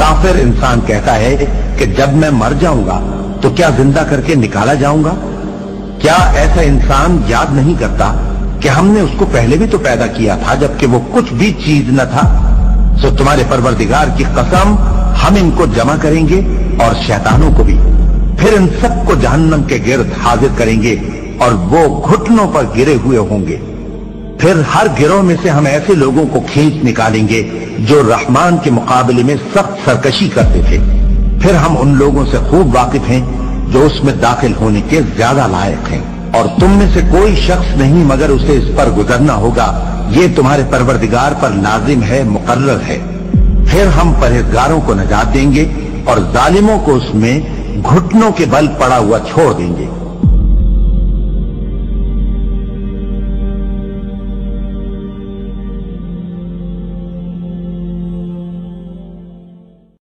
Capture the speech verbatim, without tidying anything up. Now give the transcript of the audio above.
काफिर इंसान कहता है कि जब मैं मर जाऊंगा तो क्या जिंदा करके निकाला जाऊंगा? क्या ऐसा इंसान याद नहीं करता कि हमने उसको पहले भी तो पैदा किया था जबकि वो कुछ भी चीज न था? सो तुम्हारे परवरदिगार की कसम, हम इनको जमा करेंगे और शैतानों को भी, फिर इन सबको जहन्नम के गिर्द हाजिर करेंगे और वो घुटनों पर गिरे हुए होंगे। फिर हर गिरोह में से हम ऐसे लोगों को खींच निकालेंगे जो रहमान के मुकाबले में सख्त सरकशी करते थे। फिर हम उन लोगों से खूब वाकिफ हैं जो उसमें दाखिल होने के ज्यादा लायक हैं, और तुम में से कोई शख्स नहीं मगर उसे इस पर गुजरना होगा। ये तुम्हारे परवरदिगार पर लाजिम है, मुकर्रर है। फिर हम परहेजगारों को नजात देंगे और जालिमों को उसमें घुटनों के बल पड़ा हुआ छोड़ देंगे।